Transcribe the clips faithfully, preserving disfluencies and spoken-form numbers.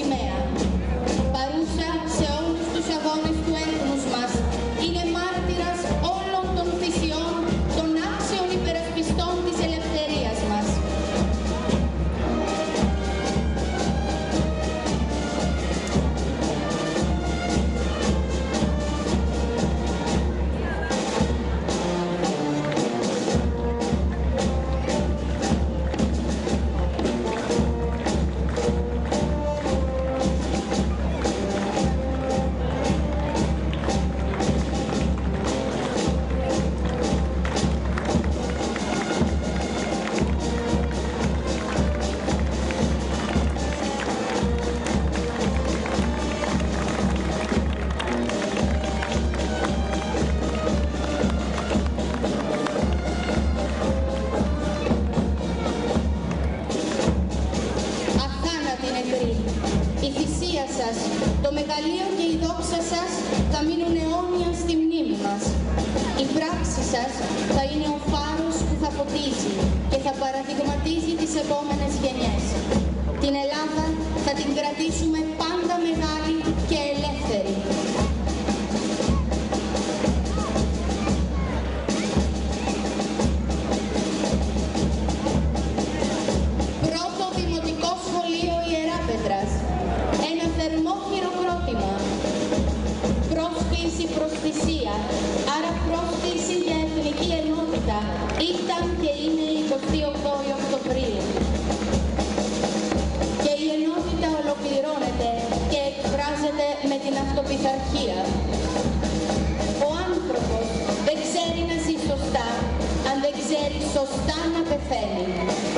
σημαία. Παρούσα σε όλους τους αγώνες του έθνους μας, είναι μάρτυρας όλων των θυσιών των άξιων υπερασπιστών της ελευθερίας μας. Η θυσία σας, το μεγαλείο και η δόξα σας θα μείνουν αιώνια στη μνήμη μας. Η πράξη σας θα είναι ο φάρος που θα φωτίζει και θα παραδειγματίζει τις επόμενες γενιές. Την Ελλάδα θα την κρατήσουμε πάντα μεγάλη και ελεύθερη. Πρώτο Δημοτικό Σχολείο Ιεράπετρας. Ένα θερμό χειροκρότημα. Πρόσκληση προς θυσία, άρα πρόσκληση για εθνική ενότητα. Ήταν και είναι η εικοστή όγδοη Οκτωβρίου. Και η ενότητα ολοκληρώνεται και εκφράζεται με την αυτοπειθαρχία. Ο άνθρωπος δεν ξέρει να ζει σωστά, αν δεν ξέρει σωστά να πεθαίνει.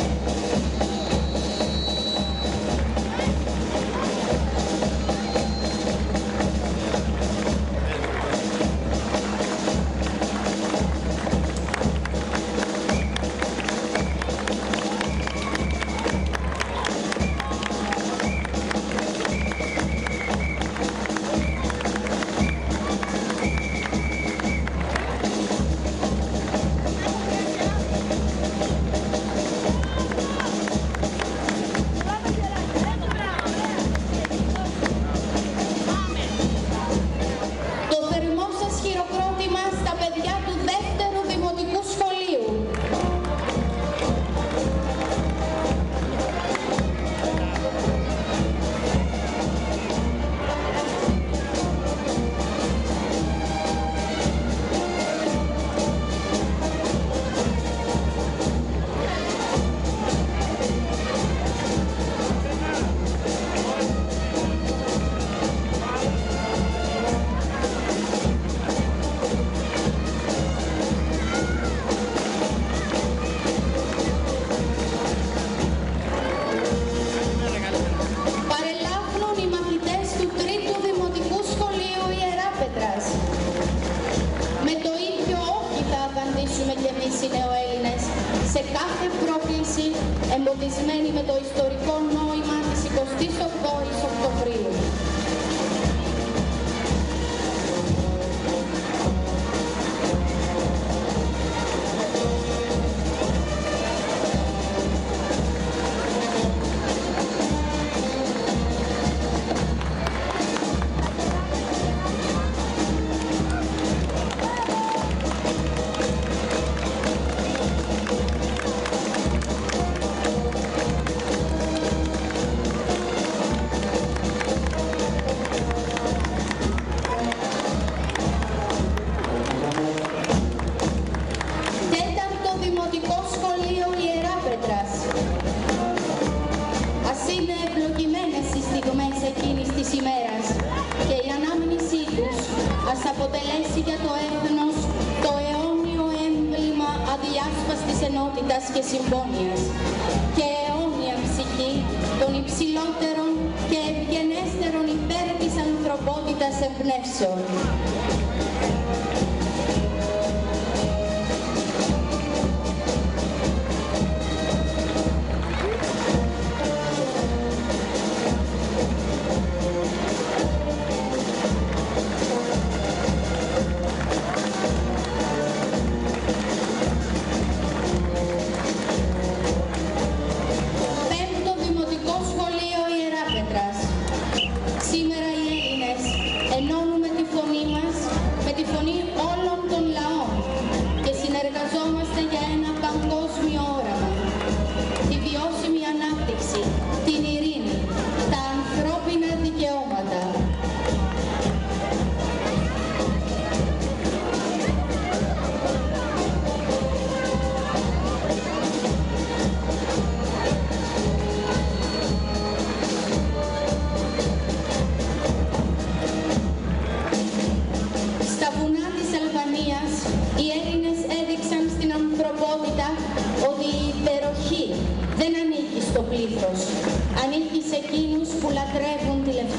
Σε κάθε πρόκληση εμποδισμένη με το ιστορικό νόημα της εικοστής όγδοης Οκτωβρίου. Αποτελέσει για το έθνος το αιώνιο έμβλημα αδιάσπαστης ενότητας και συμπόνιας και αιώνια ψυχή των υψηλότερων και ευγενέστερων υπέρ της ανθρωπότητας εμπνεύσεων.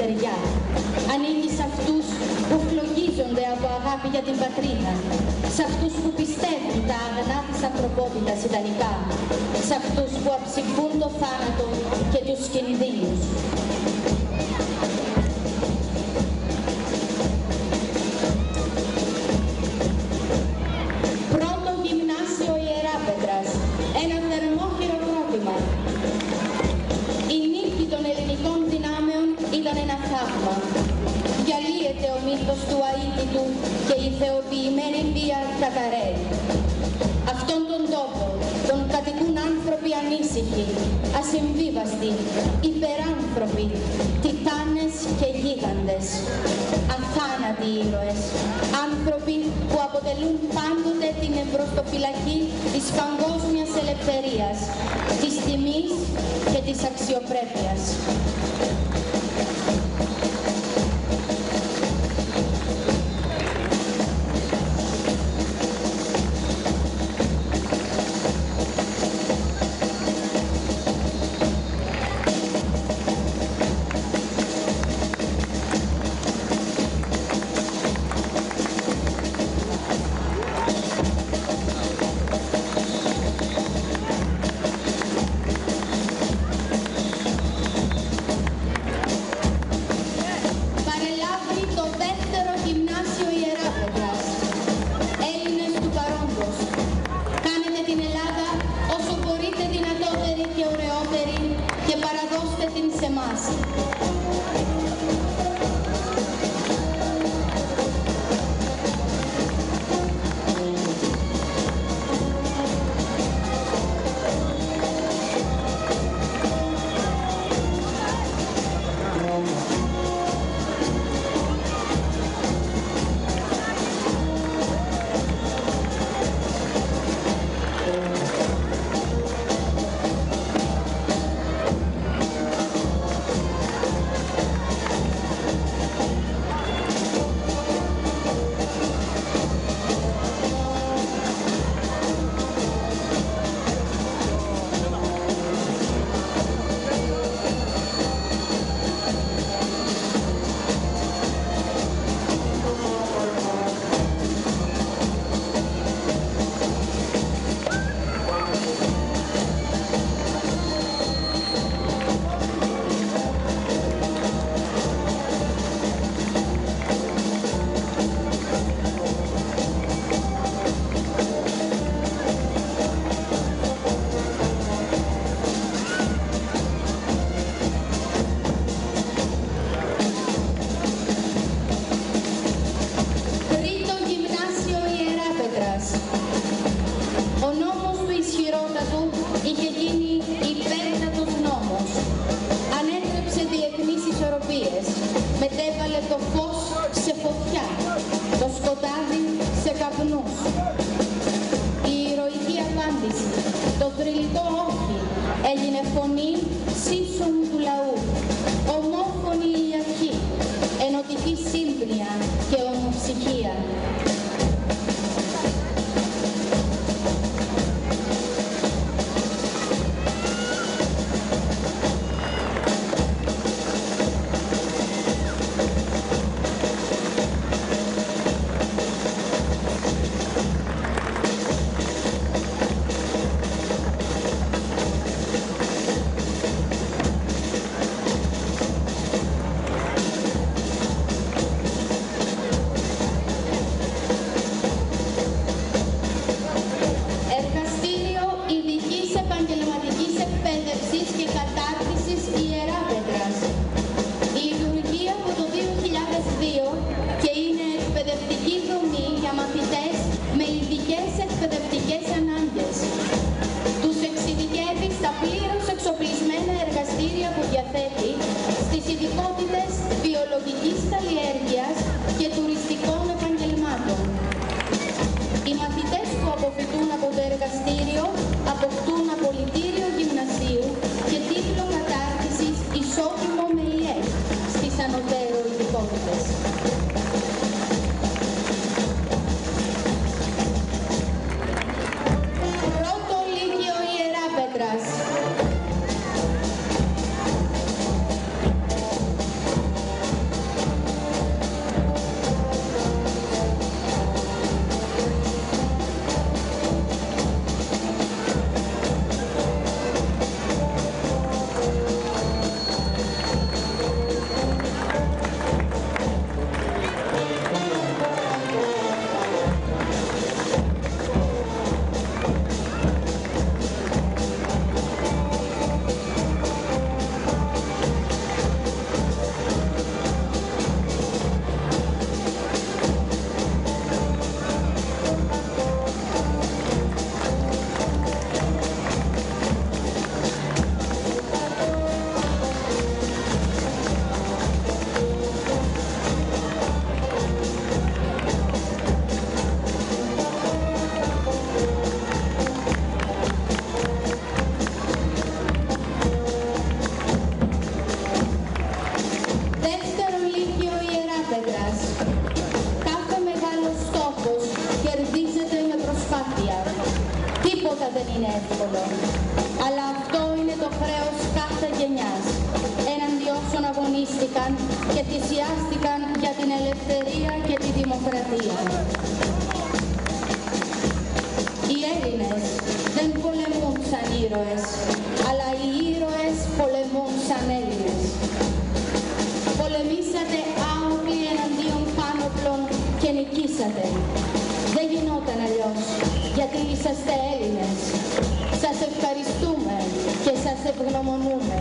στεριά. Ανήκει σε αυτούς που φλογίζονται από αγάπη για την πατρίδα. Σε αυτούς που πιστεύουν τα αγνά της ανθρωπότητας ιδανικά. Σε αυτούς που αψηφούν το θάνατο και τους κινδύνους. Πρώτο γυμνάσιο Ιεράπετρας. Ένα θερμό χειροκρότημα. Η νίκη των ελληνικών δυνάμεων ήταν ένα θαύμα. Διαλύεται ο μύθος του αίτητου και η θεοποιημένη βία καταραίει. Αυτόν τον τόπο τον κατοικούν άνθρωποι ανήσυχοι, ασυμβίβαστοι, υπεράνθρωποι, τιτάνες και γίγαντες. Αθάνατοι ήρωες, άνθρωποι που αποτελούν πάντοτε την εμπροστοφυλακή της παγκόσμιας ελευθερίας, της τιμής και της αξιοπρέπειας. Μετέβαλε το φως σε φωτιά, το σκοτάδι σε καπνούς. Η ηρωική απάντηση, το θρυλικό όχι, έγινε φωνή σύσσωμ του λαού. Ομόφωνη η αρχή, ενωτική σύμπνοια και ομοψυχία. είναι εύκολο. Αλλά αυτό είναι το χρέος κάθε γενιάς, έναντι όσων αγωνίστηκαν και θυσιάστηκαν για την ελευθερία και τη δημοκρατία. Οι Έλληνες δεν πολεμούν σαν ήρωες, αλλά οι ήρωες πολεμούν σαν Έλληνες. Πολεμήσατε άοπλοι εναντίον πάνωπλων και νικήσατε. Δεν γινόταν αλλιώς, γιατί είσαστε Έλληνες. Σας ευχαριστούμε και σας ευγνωμονούμε.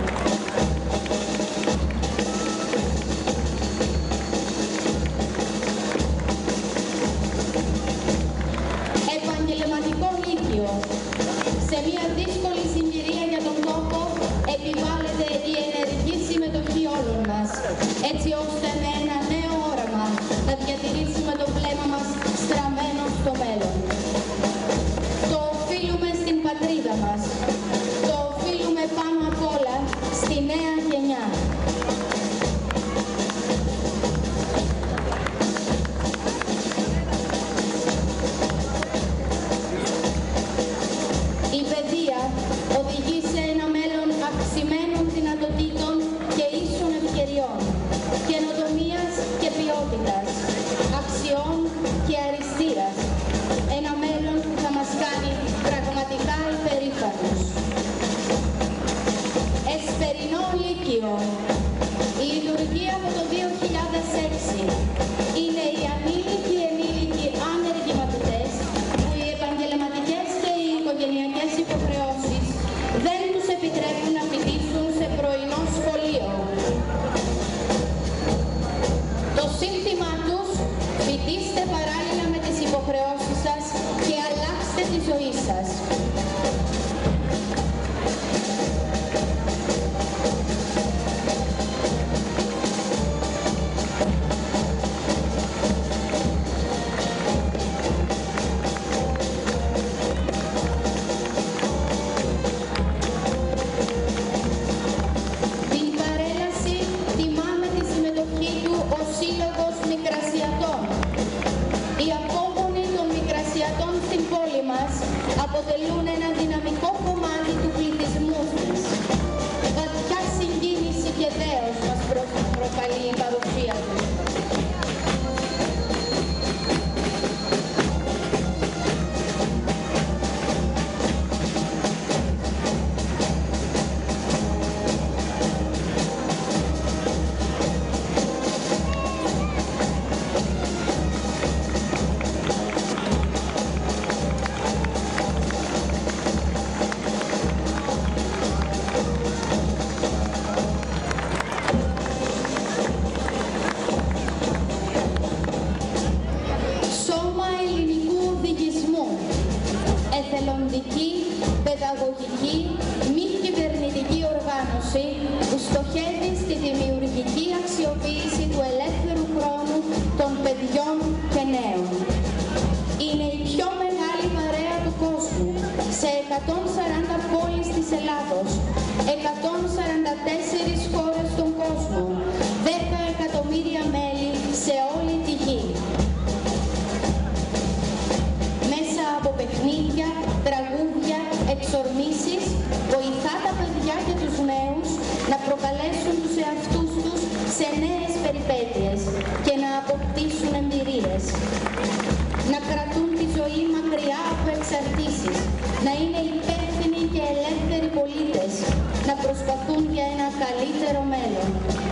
Επαγγελματικό Λύκειο. Σε μια δύσκολη συγκυρία για τον τόπο επιβάλλεται η ενεργή συμμετοχή όλων μας, έτσι ώστε με ένα νέο όραμα να διατηρήσουμε το βλέμμα μας στραμμένο στο μέλλον. Το οφείλουμε στην πατρίδα μας, το οφείλουμε πάνω απ' όλα στη νέα γενιά. Η παιδεία οδηγεί σε ένα μέλλον αυξημένων δυνατοτήτων και ίσων ευκαιριών, καινοτομίας και ποιότητας, αξιών και αριστείας. Ένα μέλλον που θα μας κάνει πραγματικά υπερήφανους. Εσπερινό Λύκειο. Η λειτουργία από το δύο χιλιάδες έξι είναι οι ανήλικοι ενήλικοι άνεργοι μαθητές που οι επαγγελματικές και οι οικογενειακές υποχρεώσεις δεν τους επιτρέπουν να φοιτήσουν σε πρωινό σχολείο. Το σύνθημά τους: φοιτήστε παράλληλα με τις υποχρεώσεις σας και αλλάξτε τη ζωή σας. Την παρέλαση τιμάμε τη συμμετοχή του ο Σύλλογος Μικρασιατών. Οι απόγονοι των Μικρασιατών στην πόλη μας αποτελούν ένα δυναμικό κομμάτι του πληθυσμού της. Βαθιά συγκίνηση και δέος μας προ- προκαλεί η παρουσία του. Σώμα Ελληνικού Οδηγισμού. Εθελοντική, παιδαγωγική, μη κυβερνητική οργάνωση που στοχεύει στη δημιουργική αξιοποίηση του ελεύθερου χρόνου των παιδιών και νέων. Είναι η πιο μεγάλη παρέα του κόσμου, σε εκατόν σαράντα πόλεις της Ελλάδος, εκατόν σαράντα τέσσερις χώρες στον κόσμο, δέκα εκατομμύρια μέλη σε όλη τη γη. Μέσα από παιχνίδια, τραγούδια, εξορμήσεις, βοηθά τα παιδιά και τους νέους να προκαλέσουν τους εαυτούς τους σε νέες περιπέτειες και να αποκτήσουν εμπειρίες. Να κρατούν τη ζωή μακριά από εξαρτήσεις, να είναι υπεύθυνοι και ελεύθεροι πολίτες, να προσπαθούν για ένα καλύτερο μέλλον.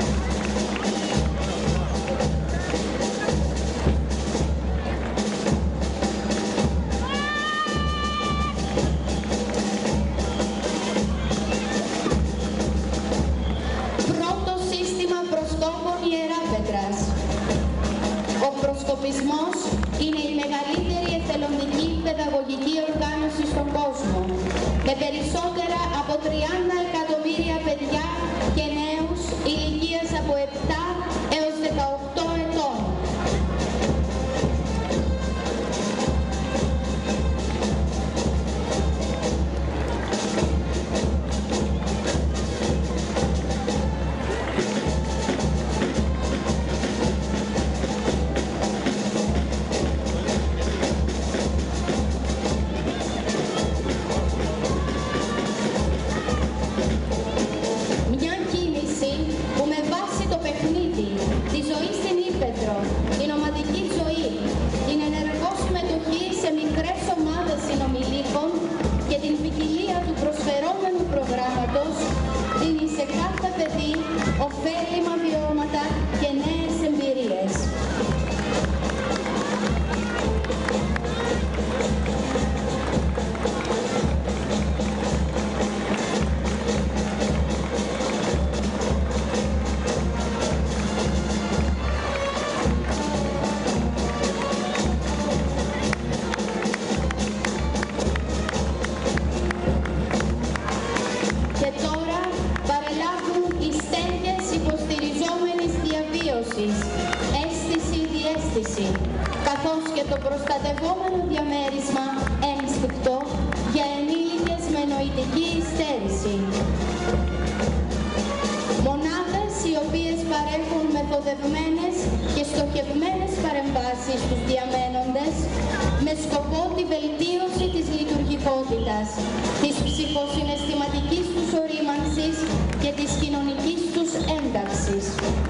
Πρώτο σύστημα προσκόπων Ιεράπετρας. Ο προσκοπισμός είναι η μεγαλύτερη εθελοντική παιδαγωγική οργάνωση στον κόσμο, με περισσότερα από τριάντα εκατομμύρια παιδιά και νέους ηλικίας από επτά έως δεκαοκτώ ετών. αίσθηση, καθώς και το προστατευόμενο διαμέρισμα ένστικτο για ενήλικες με νοητική υστέρηση. Μονάδες οι οποίες παρέχουν μεθοδευμένες και στοχευμένες παρεμβάσεις στους διαμένοντες με σκοπό τη βελτίωση της λειτουργικότητας, της ψυχοσυναισθηματικής τους ορίμανσης και της κοινωνικής τους ένταξης.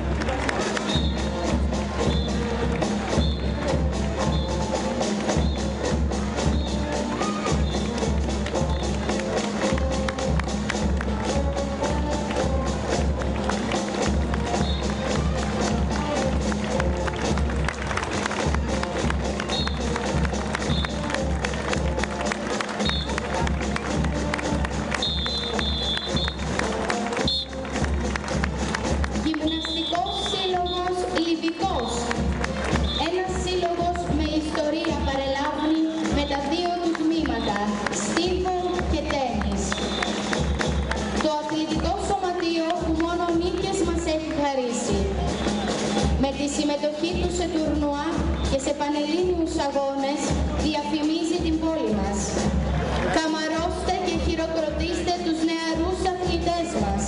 Με τη συμμετοχή του σε τουρνουά και σε πανελλήνιους αγώνες διαφημίζει την πόλη μας. Καμαρώστε και χειροκροτήστε τους νεαρούς αθλητές μας.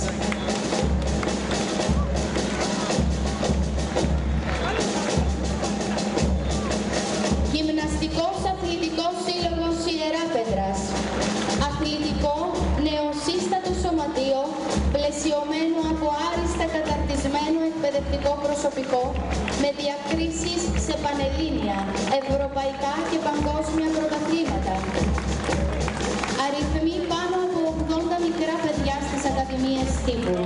Γυμναστικός Αθλητικός Σύλλογος Ιεράπετρας. Αθλητικό νεοσύστατο σωματείο πλαισιωμένο από άριστα καταρτισμένο εκπαιδευτικό προσωπικό με διακρίσεις σε πανελλήνια, ευρωπαϊκά και παγκόσμια πρωταθλήματα. Αριθμοί πάνω από ογδόντα μικρά παιδιά στις ακαδημίες τύπου.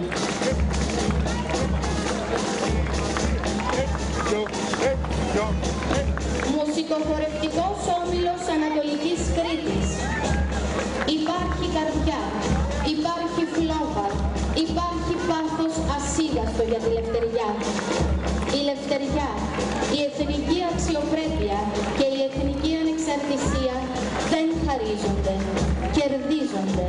Μουσικοχορευτικός Όμιλος Ανατολικής Κρήτης. Υπάρχει καρδιά, υπάρχει φλόγα, υπάρχει πάθος ασίγαστο για τη λευτεριά. Η λευτεριά, η εθνική αξιοπρέπεια και η εθνική ανεξαρτησία δεν χαρίζονται, κερδίζονται.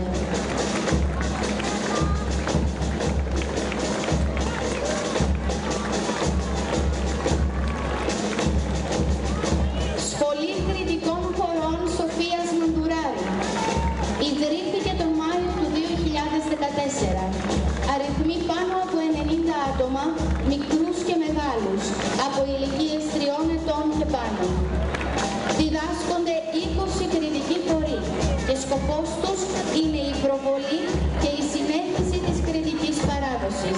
Σχολή Κρητικών Χωρών Σοφίας Μαντουράρη. Ιδρύθηκε τον Μάιο του δύο χιλιάδες δεκατέσσερα. Αριθμοί πάνω από ενενήντα άτομα, μικρούς και μεγάλους, από ηλικίες τριών ετών και πάνω. Διδάσκονται είκοσι κρητικοί χωροί και σκοπός τους είναι η προβολή και η συνέχιση της κρητικής παράδοσης.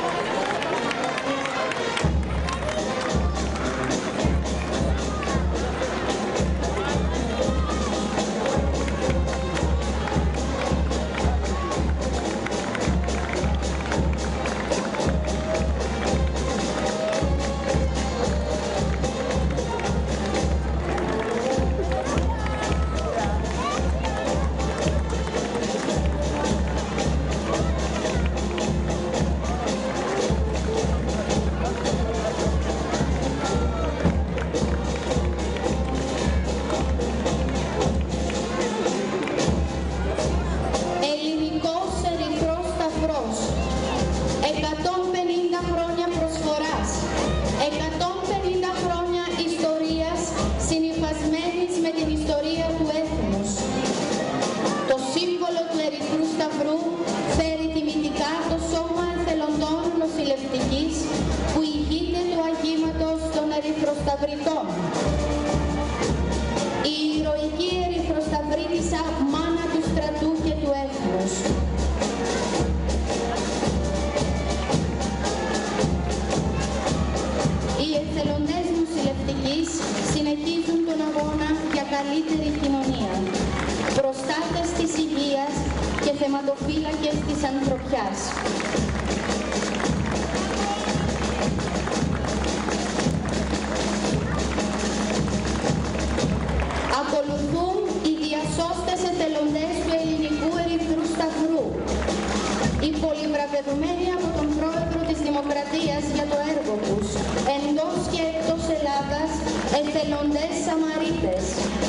Που ηγείται του αγήματος των Ερυθροσταυριτών. Η ηρωική Ερυθροσταυρίτισσα μάνα του στρατού και του έθνους. Οι εθελοντές νοσηλευτικής συνεχίζουν τον αγώνα για καλύτερη κοινωνία. Προστάτες της υγείας και θεματοφύλακες της ανθρωπιάς. Ακολουθούν οι διασώστες εθελοντές του Ελληνικού Ερυθρού Σταυρού, οι πολυβραβευμένοι από τον Πρόεδρο της Δημοκρατίας για το έργο τους, εντός και εκτός Ελλάδας, εθελοντές Σαμαρίτες.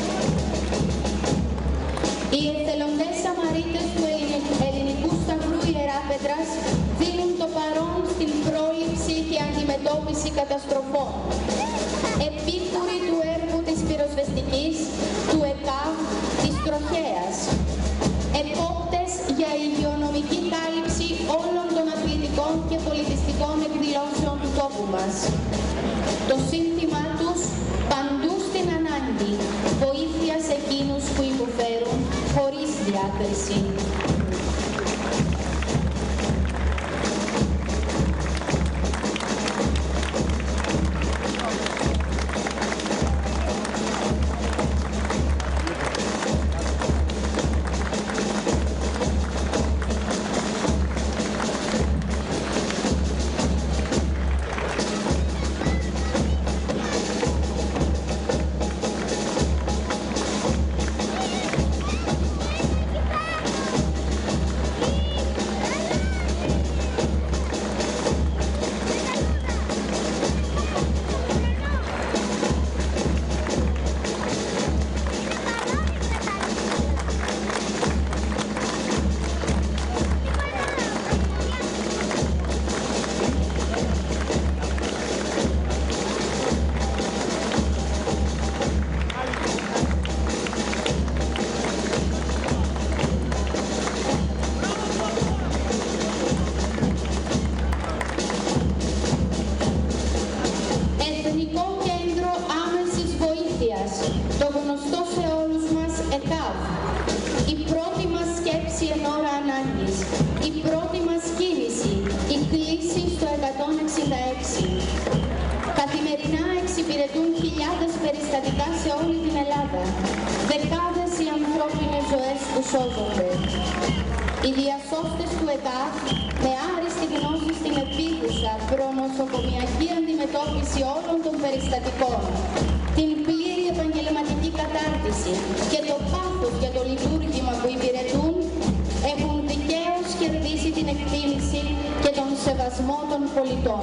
Οι εθελοντές Σαμαρίτες του Ελληνικού Σταυρού Ιεράπετρας δίνουν το παρόν στην πρόληψη και αντιμετώπιση καταστροφών. επίκουροι του έργου της πυροσβεστικής, του ΕΚΑΒ, της Τροχέας, επόπτες για υγειονομική κάλυψη όλων των αθλητικών και πολιτιστικών εκδηλώσεων του τόπου μας. Το σύνθημά τους παντού στην ανάγκη, βοήθεια σε εκείνους που υποφέρουν χωρίς διάκριση. Το γνωστό σε όλους μας ΕΚΑΒ, η πρώτη μας σκέψη εν ώρα ανάγκης, η πρώτη μας κίνηση, η κλήση στο εκατόν εξήντα έξι. Καθημερινά εξυπηρετούν χιλιάδες περιστατικά σε όλη την Ελλάδα, δεκάδες οι ανθρώπινες ζωές που σώζονται. Οι διασώστες του ΕΚΑΒ, με άριστη γνώση στην επίγουσα προνοσοκομιακή αντιμετώπιση όλων των περιστατικών, την πλήρη επαγγελματική κατάρτιση και το πάθος για το λειτουργήμα που υπηρετούν, έχουν δικαίως κερδίσει την εκτίμηση και τον σεβασμό των πολιτών.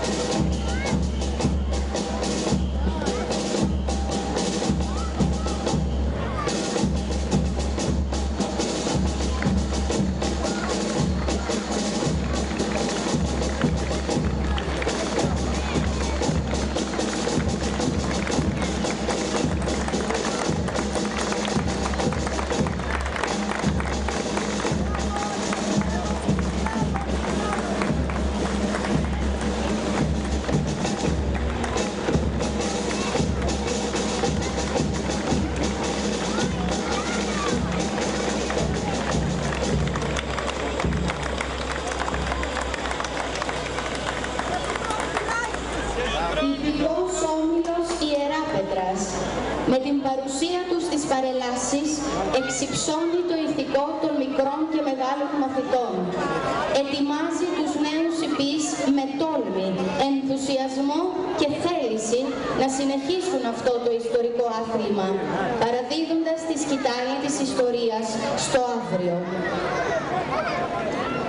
Ηθικός όμιλος Ιεράπετρας, με την παρουσία του στις παρελάσεις, εξυψώνει το ηθικό των μικρών και μεγάλων μαθητών. Ετοιμάζει τους νέους υπείς με τόλμη, ενθουσιασμό και θέληση να συνεχίσουν αυτό το ιστορικό άθλημα, παραδίδοντας τη σκητάλη της ιστορίας στο αύριο.